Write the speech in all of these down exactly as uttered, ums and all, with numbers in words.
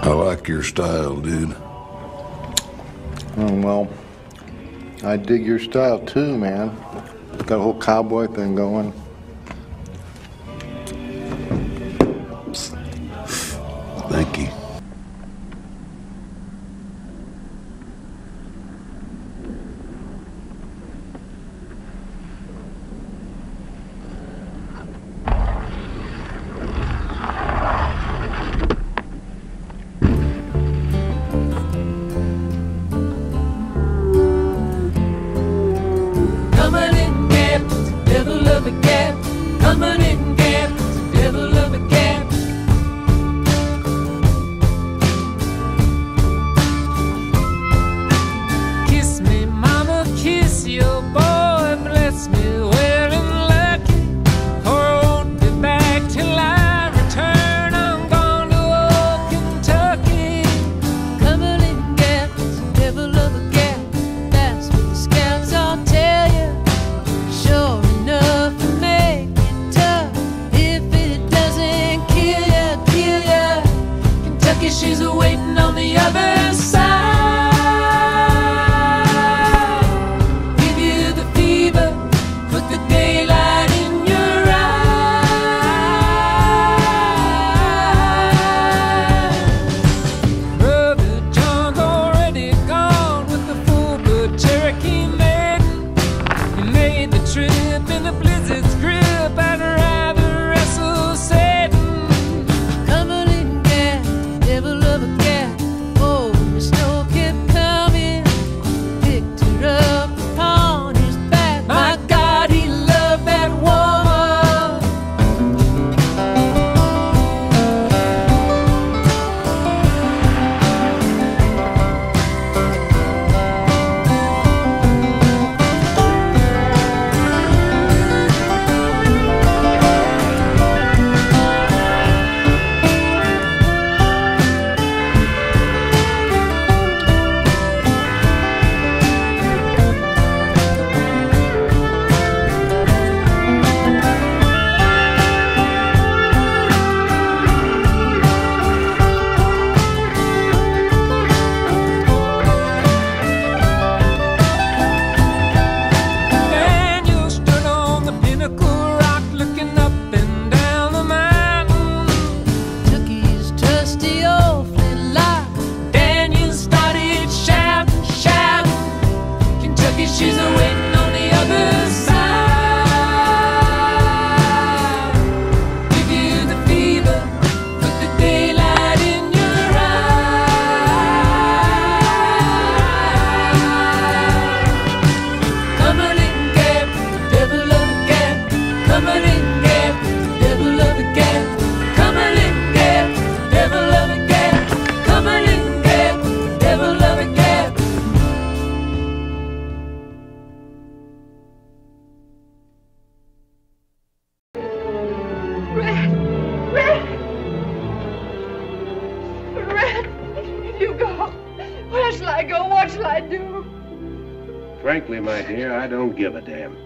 I like your style, dude. Oh, well, I dig your style too, man. Got a whole cowboy thing going. Thank you. She's waiting on the other side. Give you the fever, put the daylight in your eyes. Brother John's already gone with the full-blood Cherokee maiden. He made the trip in a blizzard's grip. I'd rather wrestle Satan. She's waiting on the other side. Give you the fever, put the daylight in your eyes. Come on in, Gap, devil of a Gap. Come on in, Gap, devil of a Gap. Come on in, Gap, devil of a Gap. Come on in, Gap, devil of a Gap. Red! Red! Red! You go. Where shall I go? What shall I do? Frankly, my dear, I don't give a damn.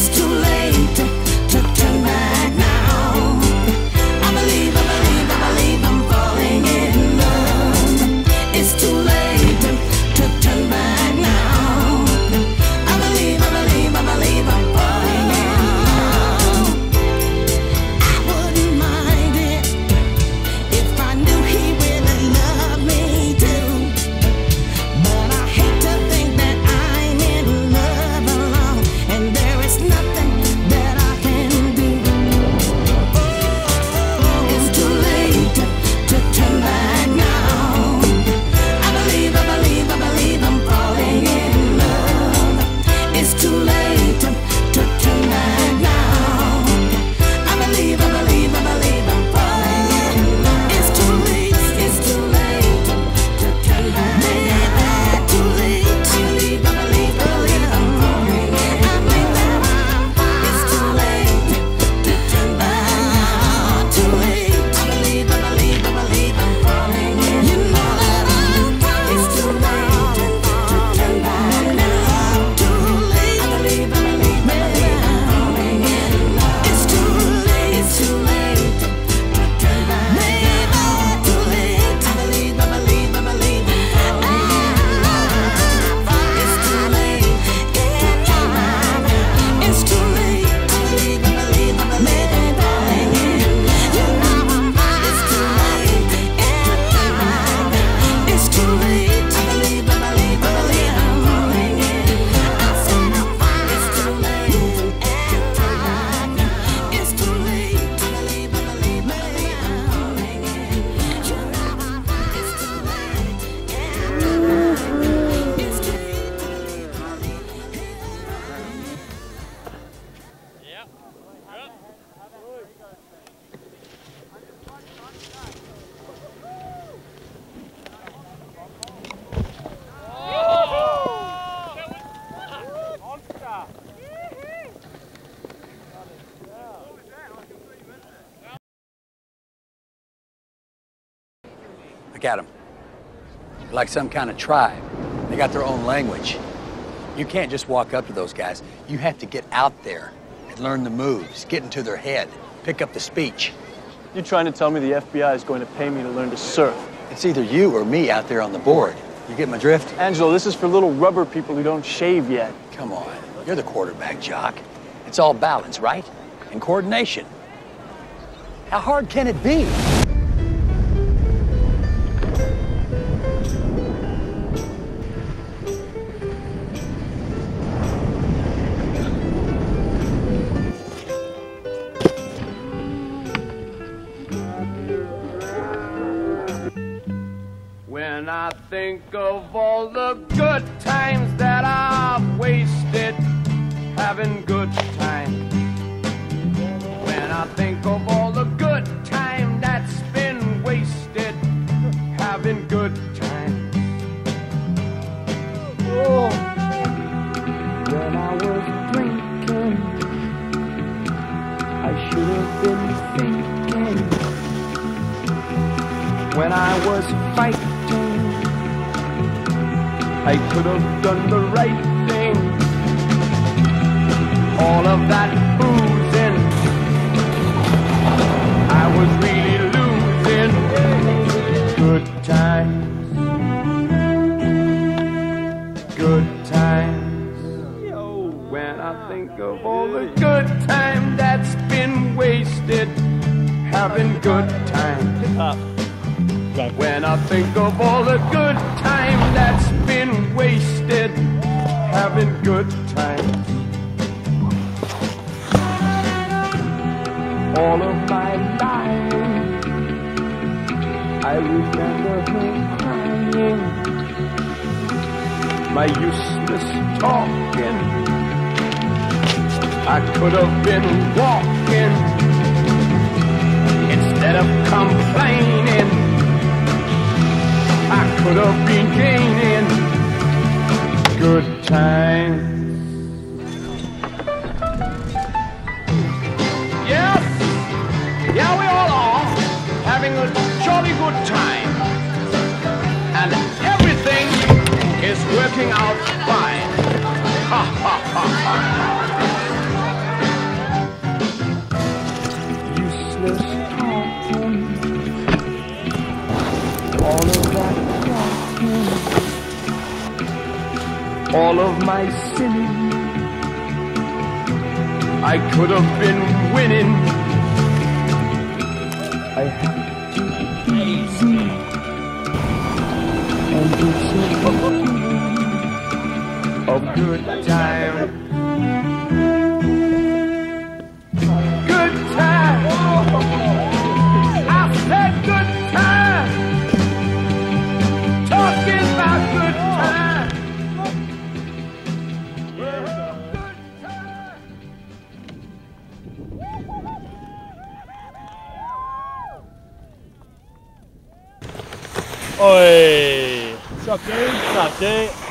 Look at them. They're like some kind of tribe. They got their own language. You can't just walk up to those guys. You have to get out there and learn the moves, get into their head, pick up the speech. You're trying to tell me the F B I is going to pay me to learn to surf? It's either you or me out there on the board. You get my drift? Angelo, this is for little rubber people who don't shave yet. Come on. You're the quarterback, Jock. It's all balance, right? And coordination. How hard can it be? When I think of all the good times that I've wasted, having good times. When I think of all the good time that's been wasted, having good times. Oh, when I was drinking, I should have been thinking. When I was fighting, I could have done the right thing. All of that boozing, I was really losing. Good times, good times. When I think of all the good time that's been wasted, having good times. When I think of all the good time that's been wasted, having good times. All of my life, I remember her crying, my useless talking. I could have been walking instead of complaining. I could have been gaining good times. Yes, yeah, we all are having a jolly good time, and everything is working out fine. Ha ha ha ha. all of my sinning. I could have been winning. I have to be easy, and it's a good time. Good time. I said good time. Talking about good time. Oi! What's up, dude? What's up, dude?